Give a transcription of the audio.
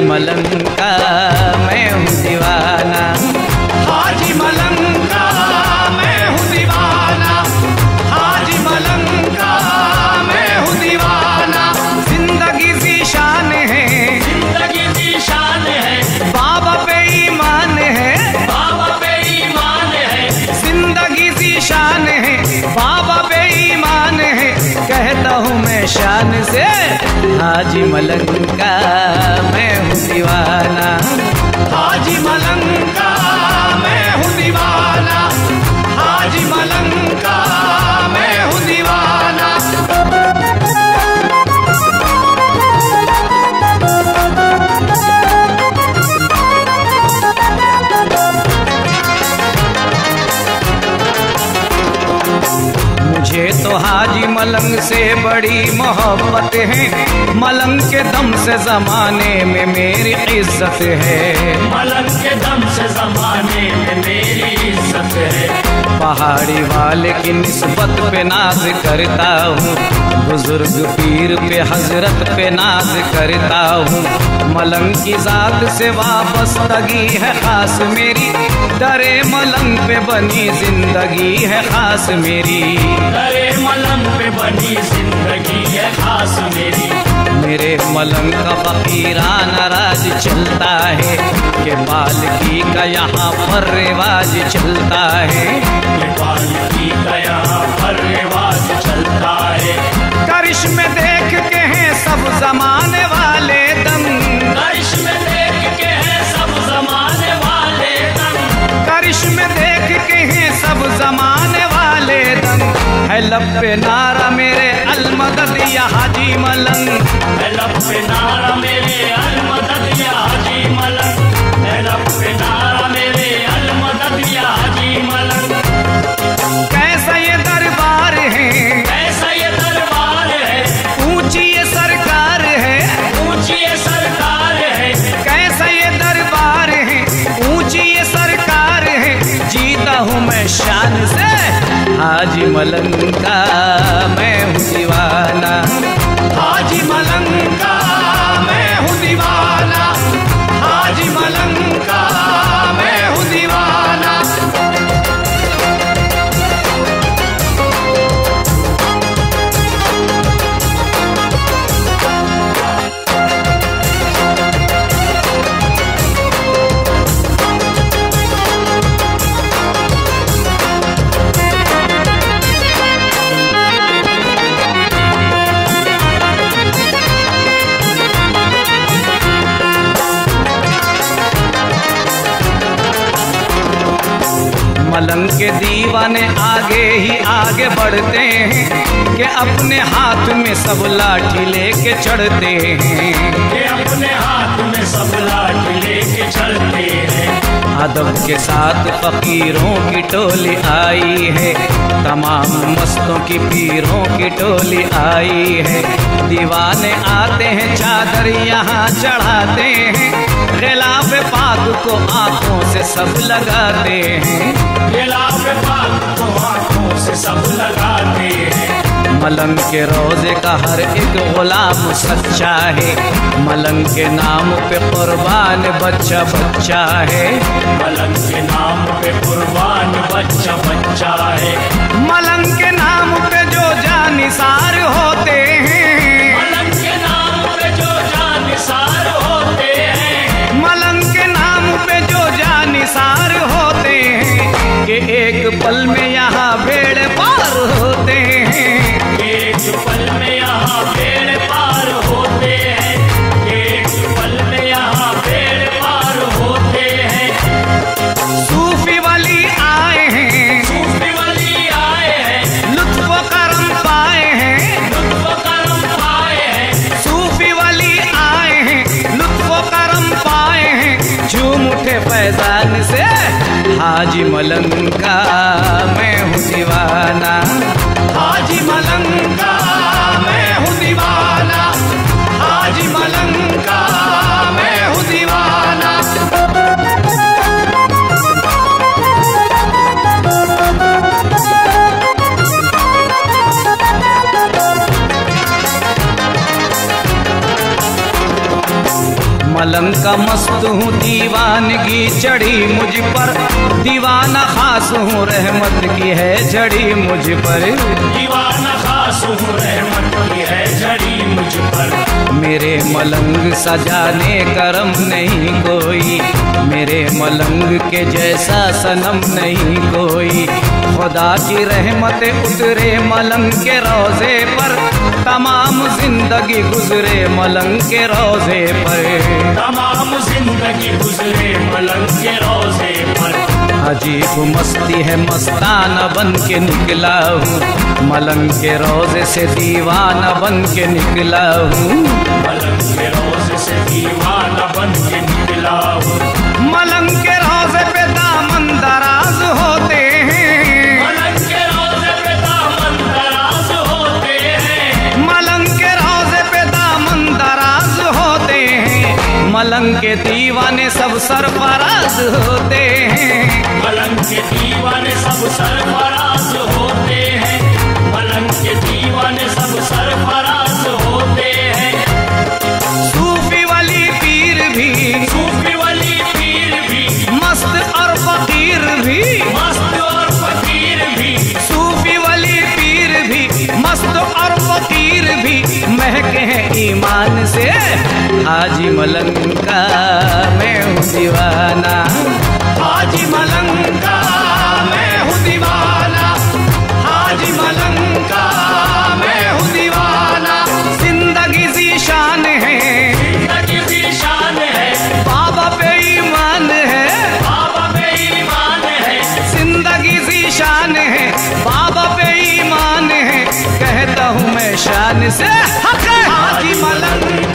मलंग का मैं हूँ दीवाना, हाजी मलंग का मैं हूँ दीवाना, हाजी मलंग का मैं हूँ दीवाना। जिंदगी की शान है, जिंदगी की शान है, बाबा पे ईमान है, बाबा पे ईमान है, जिंदगी की शान है, बाबा पे ईमान है। कहता हूँ मैं शान से, हाजी मलंग का मैं हूँ दीवाना, हाजी मलंग का मैं हूँ दीवाना, हाजी मलंग का मैं हूँ दीवाना। मुझे तो हाजी मलंग से बड़ी मोहब्बत है, मलंग के दम से जमाने में मेरी इज्जत है, मलंग के दम से जमाने में मेरी इज्जत है। पहाड़ी वाले की निस्बत पे नाज करता हूँ, बुजुर्ग पीर पे हजरत पे नाज करता हूँ। मलंग की जात से वाबस्तगी है खास मेरी, डरे मलंग पे बनी जिंदगी है खास मेरी, डरे मलंग पे बनी जिंदगी है खास मेरी। मेरे मलंग का फकीराना राज चलता है, के पालकी का यहाँ पर रिवाज चलता है, ये पालकी का यहाँ पर रिवाज चलता है। करिश्मे देख के हैं सब जमाने वाले दंग, करिश्मे देख के हैं सब जमाने वाले दंग, करिश्मे देख के हैं सब जमाने वाले दंग। है लब पे नारा मेरे अलमदद या हाजी मलंग, है लब पे नारा मेरे अलमदद या हाजी मलंग, है लब पे नारा मेरे अलमदद या हाजी मलंग। कैसा ये दरबार है, ऐसा ये दरबार है, ऊंची ये सरकार है, ऊंची ये सरकार है, कैसा ये दरबार है, ऊंची ये सरकार है। जीता हूँ मैं शान से, हाजी मलंग का मैं हूँ दीवाना, हाजी मलंग का मैं हूँ दीवाना, हाजी मलंग का मैं हूँ दीवाना। मलंग के दीवाने आगे ही आगे बढ़ते हैं, कि अपने हाथ में सब लाठी लेके चढ़ते हैं, ये अपने हाथ में सब लाठी लेके चलते हैं। अदब के साथ फकीरों की टोली आई है, तमाम मस्तों की पीरों की टोली आई है। दीवाने आते हैं चादर यहाँ चढ़ाते हैं, गिलाफ पाक को आंखों से सब लगाते हैं, गिलाफ पाक को आंखों से सब लगाते हैं। मलंग के रोजे का हर एक गुलाम सच्चा है, मलंग के नाम पे कुर्बान बच्चा बच्चा है, मलंग के नाम पे कुर्बान बच्चा बच्चा है। मलंग के नाम पे जो जानिसार होते हैं, मलंग के नाम पे जो जानिसार होते हैं, मलंग के नाम पे जो जानिसार होते हैं। कि एक पल में यहाँ भेड़ पार होते हैं, एक पल में यहाँ भेड़ पार होते हैं, एक पल में यहाँ भेड़ पार होते हैं। सूफी वली आए हैं, सूफी वली आए हैं, लुत्फ करम पाए हैं, लुत्फ करम पाए हैं, सूफी वली आए हैं, लुत्फ करम पाए हैं। झूम उठे फैजान से, हाजी मलंग का मैं हूँ दीवाना, हाजी मलंग का मैं हूँ दीवाना, हाजी मलंग का मैं हूँ दीवाना। मलंग का मस्त हूँ, दीवानगी चढ़ी मुझ पर, दीवाना खास हूँ, रहमत की है झड़ी मुझ पर। दीवाना खास हूँ, रहमत की है झड़ी मुझ पर। मेरे मलंग सजाने करम नहीं कोई, मेरे मलंग के जैसा सनम नहीं कोई। खुदा की रहमत उतरे मलंग के रोजे पर, तमाम जिंदगी गुजरे मलंग के रोजे पर। तमाम जिंदगी गुजरे मलंग के रोजे पर। अजीब मस्ती है मस्ताना बन के निकला हूँ, मलंग के रोजे से दीवाना बन के निकला हूँ। मलंग के रोजे से दीवाना बन के निकला हूँ। मलंग के रोजे पे दामन दराज होते हैं, मलंग के रोजे पे दामन दराज होते हैं। मलंग के रोजे पे दामन दराज होते हैं। मलंग के दीवाने सब सरफराज होते हैं, मलंग के दीवाने सब सरफराज होते हैं। मलंग के दीवाने सब सरफराज होते हैं। सूफी वली पीर भी, सूफी वली पीर भी, मस्त और फकीर भी, मस्त और फकीर भी। सूफी वली पीर भी, मस्त और फकीर भी, महके हैं ईमान से। हाजी मलंग का मैं हूँ दीवाना, हाजी मलंग का मैं हूँ दीवाना, हाजी मलंग का मैं हूँ दीवाना। जिंदगी ज़ीशान है, जिंदगी की शान है, बाबा पे ईमान है, बाबा पे ईमान है। जिंदगी ज़ीशान है, बाबा पे ईमान है। कहता हूँ मैं शान से, हक है हाजी मलंग